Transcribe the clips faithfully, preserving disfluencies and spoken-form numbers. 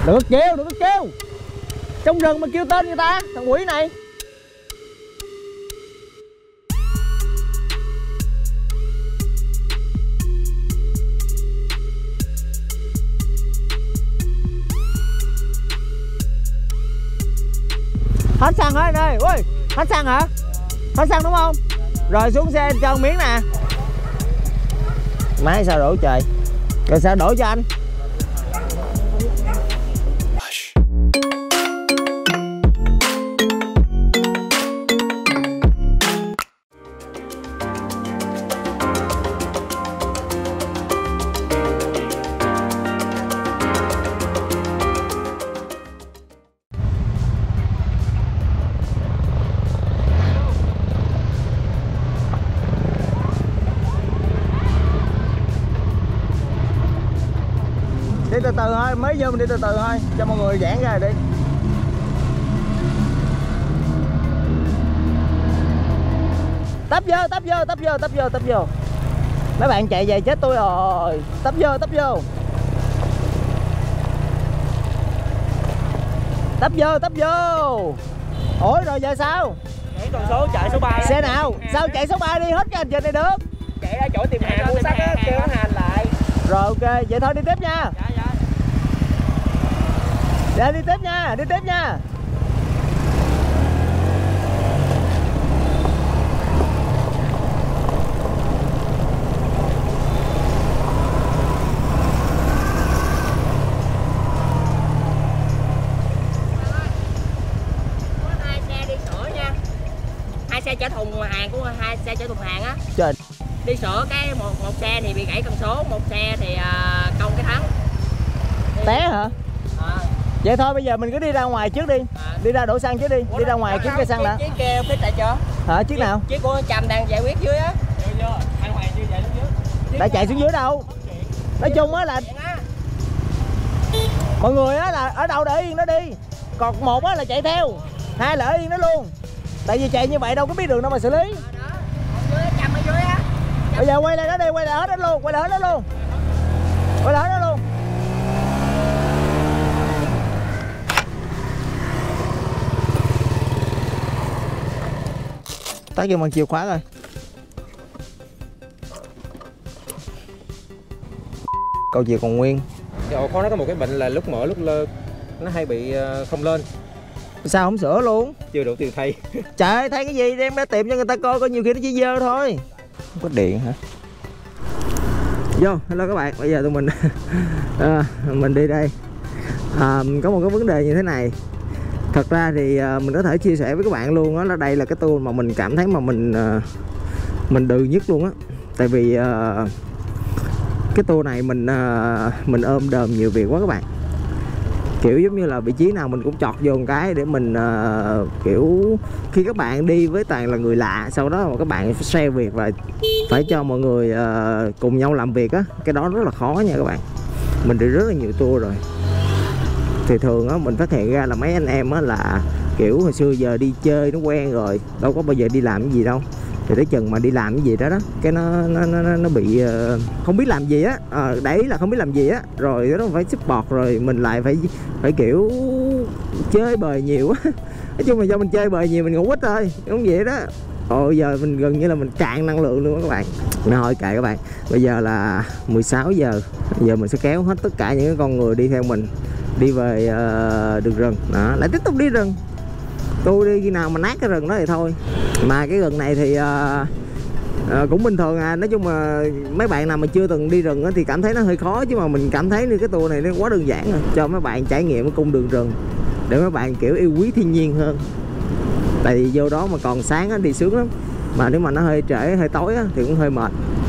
Đừng có kêu, đừng có kêu. Trong rừng mà kêu tên người ta, thằng quỷ này. Hết xăng hả anh ơi? Ui, hết xăng hả? Hết xăng đúng không? Rồi xuống xe cho miếng nè. Máy sao đổ trời? Rồi sao đổ cho anh? Đi từ từ thôi, mới vô mình đi từ từ thôi, cho mọi người giãn ra rồi đi. Tấp vô, tấp vô, tấp vô, tấp vô, tấp vô. Mấy bạn chạy về chết tôi rồi. Tấp vô, tấp vô. Tấp vô, tấp vô. Ủa rồi giờ sao? Chạy con số chạy số ba. Xe nào? Sao chạy số ba đi hết cái hành trình này được? Chạy ra chỗ tìm hàng mua sách á, kêu nó hành lại. Rồi ok, vậy thôi đi tiếp nha. Dạ dạ. Dạ đi tiếp nha, đi tiếp nha. Hai xe đi sửa nha. Hai xe chở thùng hàng của hai xe chở thùng hàng á. Trời. Đi sửa cái một một xe thì bị gãy cần số, một xe thì uh, công cái thắng. Đi. Té hả? À. Vậy thôi bây giờ mình cứ đi ra ngoài trước đi. À. Đi ra đổ xăng trước đi. Ủa đi ra ngoài kiếm cây xăng đã. Chiếc kia phía tại chưa? Hả? Chiếc nào? Chiếc của Trầm đang giải quyết dưới á. Đã chạy xuống dưới đâu? Nói chung á là mọi người á là ở đâu để yên nó đi. Còn một á là chạy theo, hai là ở yên nó luôn. Tại vì chạy như vậy đâu có biết đường đâu mà xử lý. Bây giờ quay lại đó đi, quay lại hết đó luôn, quay lại hết đó luôn. Quay lại hết đó luôn. Tắt vô bằng chìa khóa rồi. Câu chìa còn nguyên. Cái ổ khóa nó có một cái bệnh là lúc mở lúc lơ nó hay bị không lên. Sao không sửa luôn? Chưa đủ tiền thay. Trời ơi, thay cái gì đem ra tiệm cho người ta coi, coi nhiều khi nó chỉ dơ thôi. Không có điện hả? Vô, hello các bạn, bây giờ tụi mình à, mình đi đây à, có một cái vấn đề như thế này. Thật ra thì à, mình có thể chia sẻ với các bạn luôn á, là đây là cái tour mà mình cảm thấy mà mình à, mình đừ nhất luôn á. Tại vì à, cái tour này mình à, mình ôm đờm nhiều việc quá các bạn. Kiểu giống như là vị trí nào mình cũng chọt vô một cái để mình uh, kiểu khi các bạn đi với toàn là người lạ, sau đó mà các bạn share việc và phải cho mọi người uh, cùng nhau làm việc á, cái đó rất là khó nha các bạn. Mình đi rất là nhiều tour rồi thì thường á mình phát hiện ra là mấy anh em á là kiểu hồi xưa giờ đi chơi nó quen rồi, đâu có bao giờ đi làm cái gì đâu. Thì tới chừng mà đi làm cái gì đó đó cái nó nó nó, nó bị uh, không biết làm gì á, à, đấy là không biết làm gì á, rồi nó phải support, rồi mình lại phải phải kiểu chơi bời nhiều á. Nói chung là do mình chơi bời nhiều mình ngủ ít thôi, không vậy đó. Ồ giờ mình gần như là mình cạn năng lượng luôn đó các bạn. Nó thôi kệ các bạn, bây giờ là mười sáu giờ, giờ mình sẽ kéo hết tất cả những con người đi theo mình đi về uh, đường rừng đó, lại tiếp tục đi rừng. Tôi đi khi nào mà nát cái rừng đó thì thôi. Mà cái rừng này thì uh, uh, cũng bình thường à. Nói chung mà mấy bạn nào mà chưa từng đi rừng thì cảm thấy nó hơi khó, chứ mà mình cảm thấy cái tour này nó quá đơn giản rồi, cho mấy bạn trải nghiệm cái cung đường rừng để mấy bạn kiểu yêu quý thiên nhiên hơn. Tại vì vô đó mà còn sáng á, thì sướng lắm, mà nếu mà nó hơi trễ hơi tối á, thì cũng hơi mệt.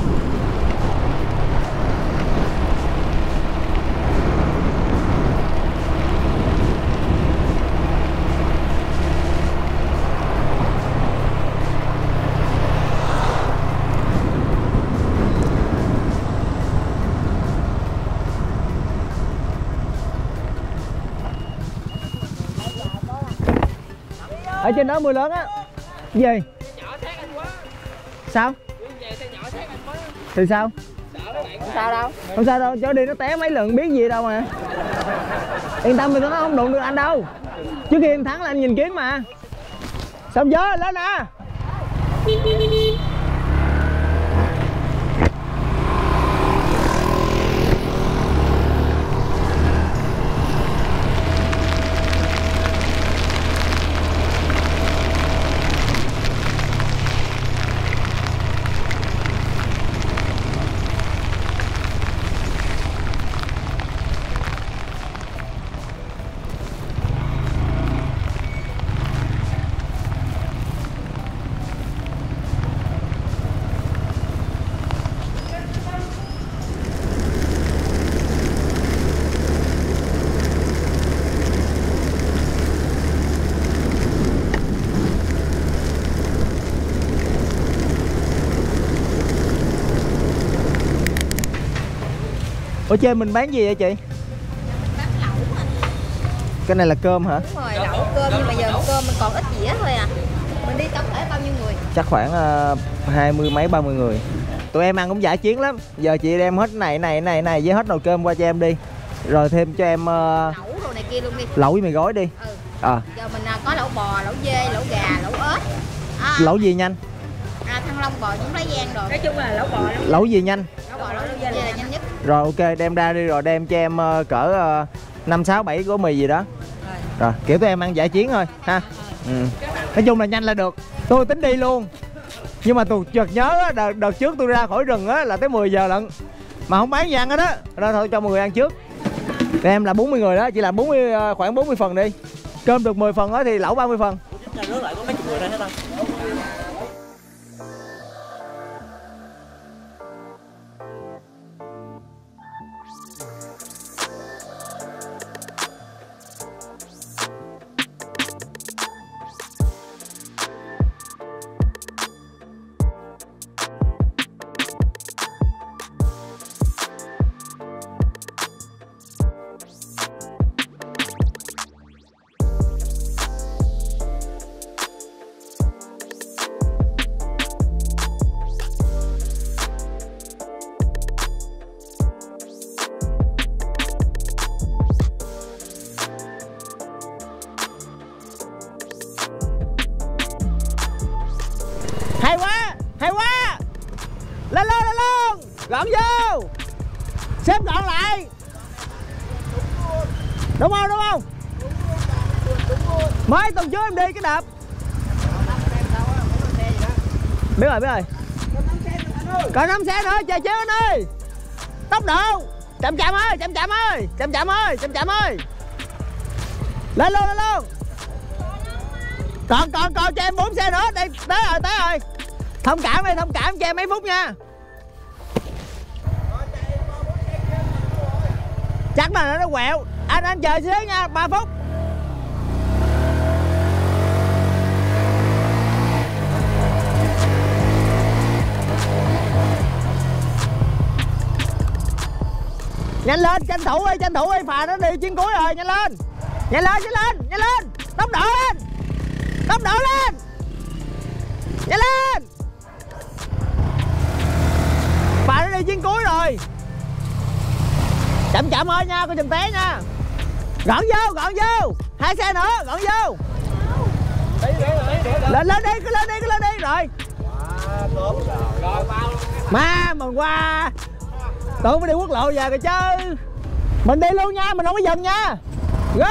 Ở trên đó mưa lớn á. Gì? Sao? Thì sao? Không sao đâu. Không sao đâu, cho đi nó té mấy lần biết gì đâu mà. Yên tâm, nó không đụng được anh đâu. Trước khi anh thắng là anh nhìn kiến mà. Xong gió lên nè. Ở trên mình bán gì vậy chị? Bán lẩu mà. Cái này là cơm hả? Đúng rồi, lẩu cơm nhưng mà giờ cơm mình còn ít dĩa thôi à. Mình đi tổng thể bao nhiêu người? Chắc khoảng uh, hai mươi mấy ba mươi người. Tụi em ăn cũng giải chiến lắm. Giờ chị đem hết này này này này với hết nồi cơm qua cho em đi. Rồi thêm cho em uh, lẩu đồ này kia luôn đi. Lẩu với mì gói đi. Ừ. À. Giờ mình có lẩu bò, lẩu dê, lẩu gà, lẩu ếch. À, lẩu gì nhanh? À, Thăng Long bò chúng lấy Giang rồi. Nói chung là lẩu bò lẩu, lẩu gì nhanh? Lẩu bò lẩu dê là nhanh nhất. Rồi ok, đem ra đi rồi đem cho em uh, cỡ năm sáu bảy gói mì gì đó. Rồi. Rồi, kiểu tụi em ăn giải chiến thôi ha. Ừ. Nói chung là nhanh là được. Tôi tính đi luôn. Nhưng mà tôi chợt nhớ đợt, đợt trước tôi ra khỏi rừng á là tới mười giờ lận. Mà không bán gì ăn hết á. Rồi thôi cho mọi người ăn trước. Tụi em là bốn mươi người đó, chỉ làm bốn mươi khoảng bốn mươi phần đi. Cơm được mười phần đó thì lẩu ba mươi phần. rớt lại có mấy chục người đây hết không? Hay quá, hay quá. Lên lên lên luôn. Gọn vô. Xếp gọn lại. Đúng không, đúng không? Mới tuần trước em đi cái đập. Biết rồi, biết rồi. Còn năm xe nữa, chờ chứ anh ơi. Tốc độ. Chậm chậm ơi, chậm chậm ơi. Chậm chậm ơi, chậm chậm ơi. Lên luôn, lên luôn. Còn, còn, còn cho em bốn xe nữa. Đây, tới rồi, tới rồi. Thông cảm đi, thông cảm cho em mấy phút nha. Chắc là nó quẹo. Anh anh chờ xíu nha, ba phút. Nhanh lên, tranh thủ đi, tranh thủ đi, phà nó đi chuyến cuối rồi, nhanh lên. Nhanh lên, nhanh lên, nhanh lên. Tốc độ lên. Tốc độ lên. Nhanh lên. Phà nó đi chuyến cuối rồi. Chậm chậm thôi nha, coi chừng té nha. Gọn vô, gọn vô. Hai xe nữa, gọn vô. Lên lên đi, cứ lên đi, cứ lên đi rồi. Má mừng quá. Tôi mới đi quốc lộ về rồi chứ. Mình đi luôn nha, mình không có dừng nha. Go.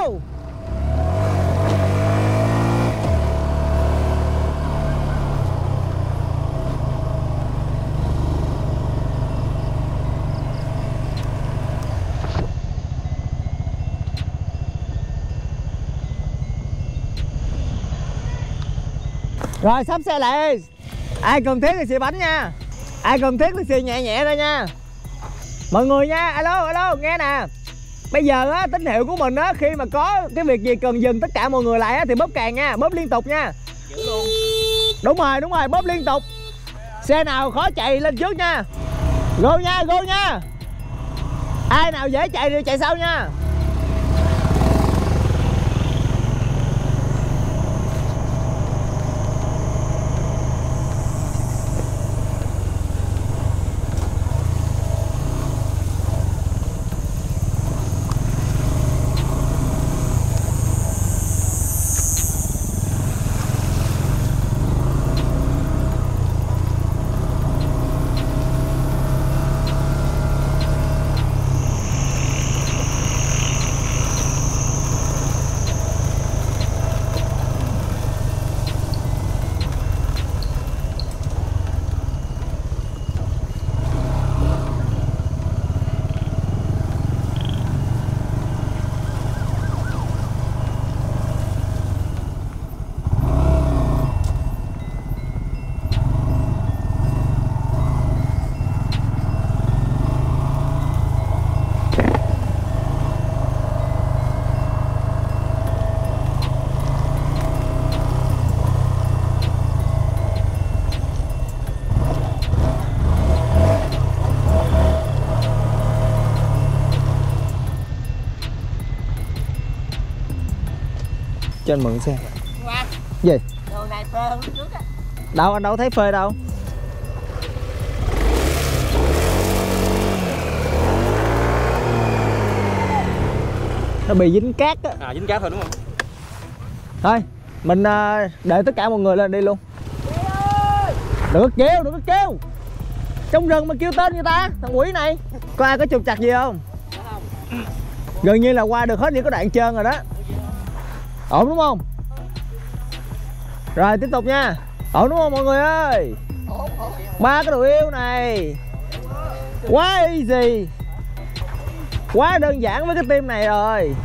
Rồi sắp xe lại. Ai cần thiết thì xì bánh nha. Ai cần thiết thì xì nhẹ nhẹ thôi nha. Mọi người nha, alo alo nghe nè. Bây giờ á, tín hiệu của mình á, khi mà có cái việc gì cần dừng tất cả mọi người lại á, thì bóp càng nha, bóp liên tục nha. Luôn. Đúng rồi, đúng rồi, bóp liên tục. Xe nào khó chạy lên trước nha. Go nha, go nha. Ai nào dễ chạy thì chạy sau nha. cho anh mượn xe. Qua. Gì? Đường này phê hơn trước á. Đâu anh đâu thấy phê đâu. Nó bị dính cát á. À dính cát thôi đúng không? Thôi mình uh, đợi tất cả mọi người lên đi luôn. Đừng có kêu, đừng có kêu. Trong rừng mà kêu tên người ta, thằng quỷ này. Có ai có trục trặc gì không? Gần như là qua được hết những cái đoạn trơn rồi đó. Ổn đúng không? Rồi tiếp tục nha. Ổn đúng không mọi người ơi? Ba cái đồ yêu này quá easy, quá đơn giản với cái team này rồi.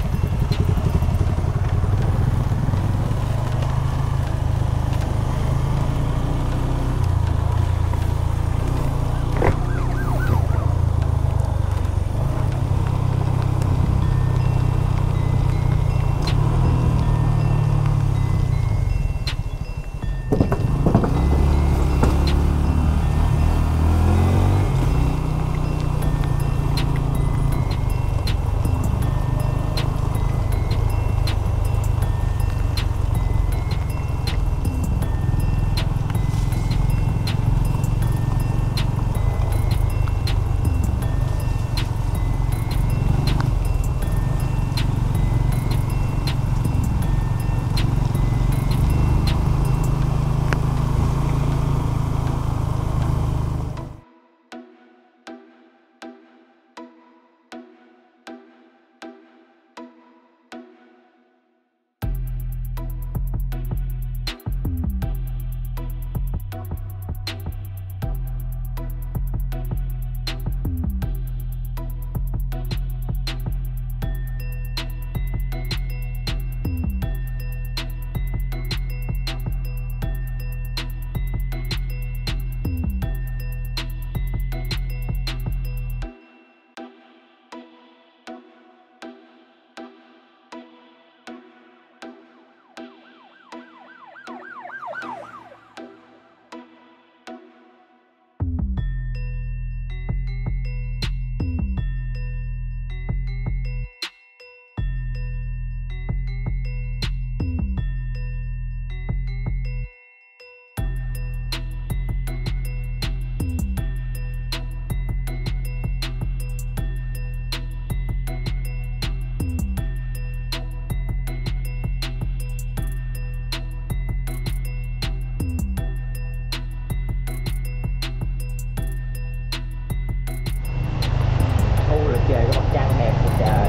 Trời, cái mặt trăng đẹp của trời.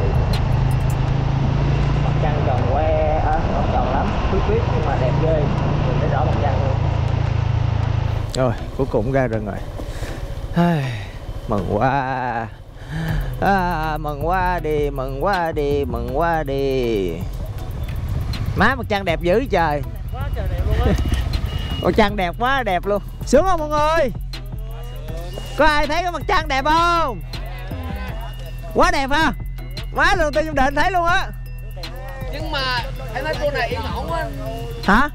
Mặt trăng tròn que, à, không tròn lắm, khuyết khuyết nhưng mà đẹp ghê. Mình thấy rõ mặt trăng luôn. Rồi, cuối cùng ra rồi rồi. Mừng quá. À, mừng quá đi, mừng quá đi, mừng quá đi. Má mặt trăng đẹp dữ trời. Quá trời đẹp luôn á. Mặt trăng đẹp quá đẹp luôn. Sướng không mọi người? Có ai thấy cái mặt trăng đẹp không? Quá đẹp ha. Má lần đầu tiên trong đời anh thấy luôn á. Nhưng mà em thấy cô này yên ổn quá. Hả?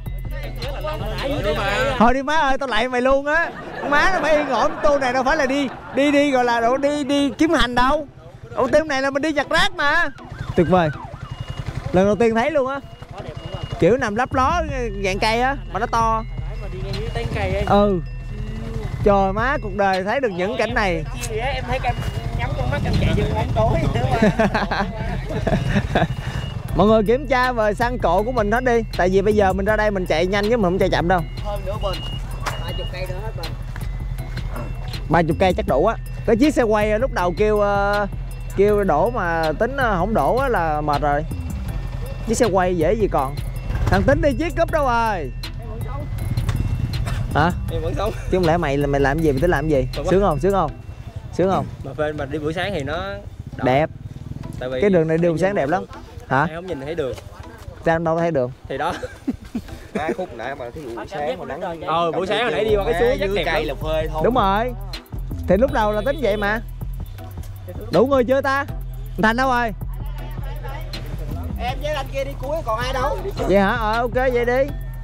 Thôi đi má ơi, tao lại mày luôn á. Má nó phải yên ổn, tô này đâu phải là đi đi đi gọi là đâu đi đi kiếm hành đâu. Đầu tiên này là mình đi nhặt rác mà. Tuyệt vời. Lần đầu tiên thấy luôn á. Kiểu nằm lấp ló dạng cây á mà nó to. Ừ. Trời má, cuộc đời thấy được những cảnh này. Em thấy em nhắm con mắt em chạy vô bóng tối. Mọi người kiểm tra về xăng cộ của mình hết đi. Tại vì bây giờ mình ra đây mình chạy nhanh chứ mình không chạy chậm đâu. Hơn nữa bình ba mươi cây nữa hết bình. ba mươi cây chắc đủ á. Cái chiếc xe quay lúc đầu kêu uh, kêu đổ mà tính uh, không đổ á là mệt rồi. Chiếc xe quay dễ gì còn. Thằng Tính đi chiếc cúp đâu rồi? Hả? Em vẫn sống. Chứ không lẽ mày mày làm gì, mày tính làm gì? Sướng không? Sướng không? Sướng không? Mà phê mà đi buổi sáng thì nó đỏ. Đẹp. Tại vì cái đường này đường sáng đẹp lắm. Hả? Em không nhìn thấy đường. Sao đâu thấy đường? Thì đó. Cái khúc nãy mà cái buổi sáng mà nắng. Ờ buổi sáng hồi nãy đi qua cái suối rất đẹp cây là phê thôi. Đúng rồi. Thì lúc đầu là tính vậy mà. Đủ người chưa ta? Thành đâu rồi? Em với anh kia đi cuối còn ai đâu. Vậy hả? Ờ ok vậy đi.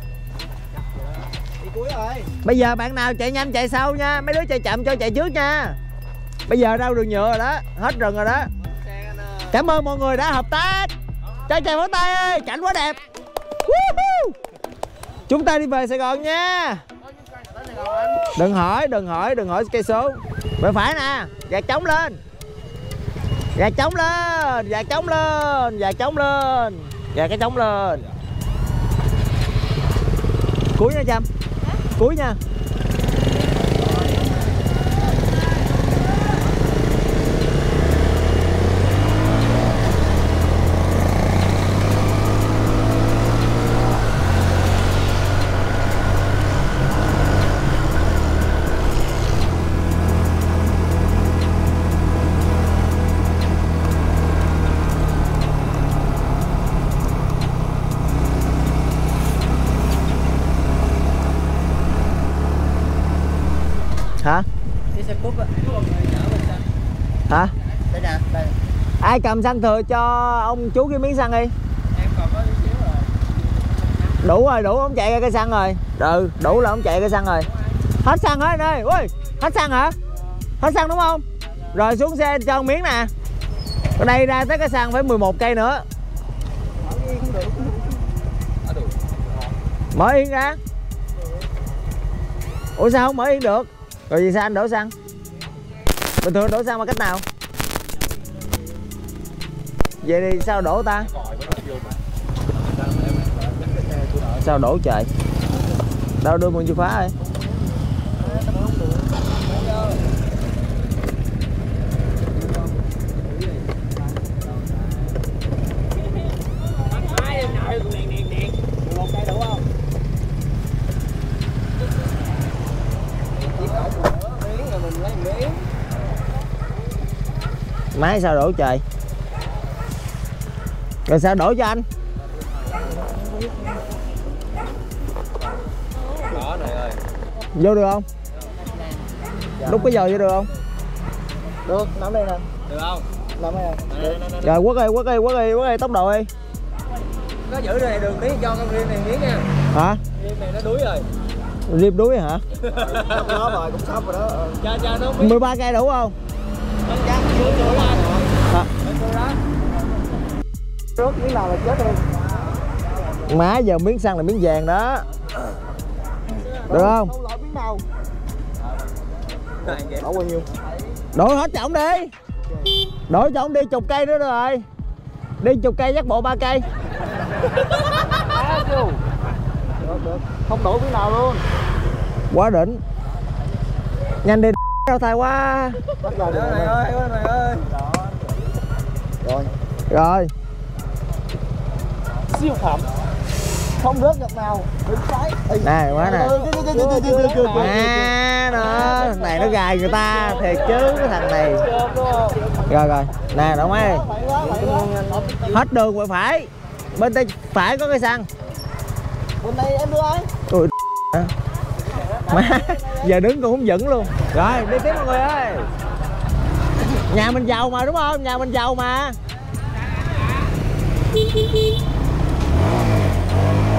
Đi cuối rồi. Bây giờ bạn nào chạy nhanh chạy sau nha. Mấy đứa chạy chậm cho chạy trước nha. Bây giờ đâu đường nhựa rồi đó. Hết rừng rồi đó. Cảm ơn mọi người đã hợp tác. Cho chào pháo tay ơi. Cảnh quá đẹp. Chúng ta đi về Sài Gòn nha. Đừng hỏi, đừng hỏi, đừng hỏi cây số. Bên phải nè, gạt trống lên. Gạt trống lên, gạt trống lên, gạt trống lên. Gạt cái trống lên. Cuối nha Trâm. Cuối nha. Hả? Hả? Đây nè, đây. Ai cầm xăng thừa cho ông chú cái miếng xăng đi. Em còn có xíu rồi. Đủ rồi, đủ ông chạy ra cây xăng rồi. Ừ, đủ là ông chạy cây xăng rồi. Hết xăng hết anh ơi. Ui, hết xăng hả? Hết xăng đúng không? Rồi xuống xe cho một miếng nè. Ở đây ra tới cái xăng phải mười một cây nữa. Mở yên ra. Ủa sao không mở yên được? Rồi vì sao anh đổ xăng? Bình thường đổ xăng bằng cách nào? Vậy thì sao đổ ta? Sao đổ trời? Đâu đưa mượn chìa khóa rồi. Máy sao đổ trời? Rồi sao đổ cho anh? Đó này ơi. Vô được không? Đúc cái giờ vô được không? Được, nắm đây nè. Được không? Nắm đây nè. Rồi quất ơi, quất ơi, quất ơi, quất ơi, tốc độ đi. Có giữ đây này đường tí cho con riêng này miếng nha. Hả? Riêng này nó đuối rồi. Riêng đuối hả? Nó rồi, cũng sắp rồi đó. Cho cho nó miếng. mười ba cây đủ không? Chắc đuối đuối anh. Hả? Rớt miếng nào là chết luôn. Má giờ miếng xăng là miếng vàng đó. Được không? Không lỗi miếng nào. Đổ bao nhiêu? Đổ hết cho ổng đi. Đổ cho ổng đi chục cây nữa rồi. Đi chục cây dắt bộ ba cây. Được, được. Không đổ miếng nào luôn. Quá đỉnh. Nhanh đi đâu thay quá. Bắt rồi này ơi, này ơi. Rồi. Rồi. Siêu phẩm. Không rớt giọt nào. Đứng trái. Nè quá nè. À đó, này nó gài người ta thiệt chứ cái thằng này. Rồi rồi, nè đổ máy. Hết đường rồi phải. Bên tay phải có cây xăng. Bên đây em đưa ai? Ui má, giờ đứng cũng không vững luôn. Rồi đi tiếp mọi người ơi. Nhà mình giàu mà đúng không? Nhà mình giàu mà.